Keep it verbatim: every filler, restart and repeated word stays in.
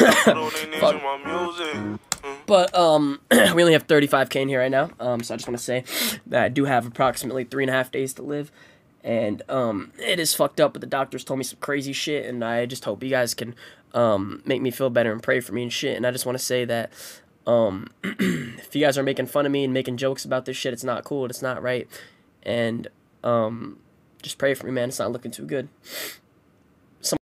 Fuck. But um, we only have thirty-five K in here right now. Um, so I just want to say that I do have approximately three and a half days to live, and um, it is fucked up. But the doctors told me some crazy shit, and I just hope you guys can um make me feel better and pray for me and shit. And I just want to say that um, if you guys are making fun of me and making jokes about this shit, it's not cool. It's not right, and um, just pray for me, man. It's not looking too good.